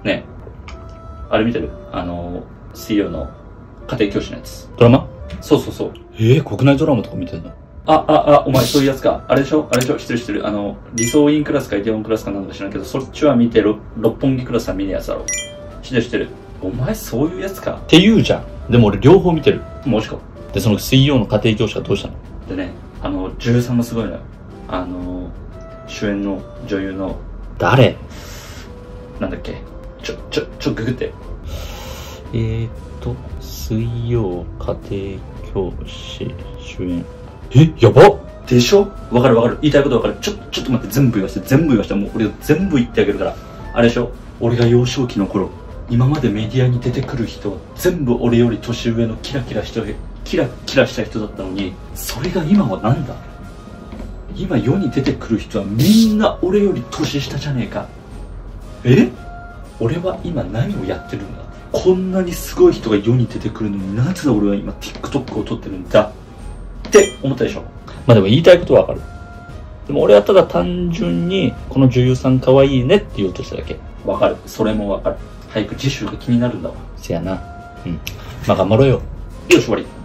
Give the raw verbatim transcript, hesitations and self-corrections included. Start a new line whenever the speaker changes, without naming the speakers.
ねえ、あれ見てる？あの、シーイーオー の家庭教師のやつ。ドラマ？そうそうそう。えー、国内ドラマとか見てんの？あ、あ、あ、お前そういうやつか。あれでしょあれでしょ知ってる知ってる。あの、理想院クラスかイテウォンクラスかなんか知らんけど、そっちは見て、六本木クラスは見ねえやつだろ。知ってる知ってる。お前そういうやつか。って言うじゃん。でも俺両方見てる。もしか。で、その シーイーオー の家庭教師はどうしたの？でね、あの、女優さんもすごいのよ。あの、主演の女優の。誰？なんだっけ。ちょ、ちょ、ちょ、ググって。えーっと、水曜家庭教師主演。え、やばっでしょ？わかるわかる。言いたいことわかる。ちょ、ちょっと待って、全部言わせて、全部言わせて。もう俺全部言ってあげるから。あれでしょ？俺が幼少期の頃、今までメディアに出てくる人、全部俺より年上のキラキラした、キラキラした人だったのに、それが今はなんだ？今世に出てくる人はみんな俺より年下じゃねえか。え？俺は今何をやってるんだ？こんなにすごい人が世に出てくるのになぜ俺は今 TikTok を撮ってるんだって思ったでしょ。まあでも言いたいことはわかる。でも俺はただ単純にこの女優さん可愛いねって言おうとしただけ。わかる。それもわかる。早く次週が気になるんだわ。せやな。うん。まあ頑張ろうよ。よし終わり。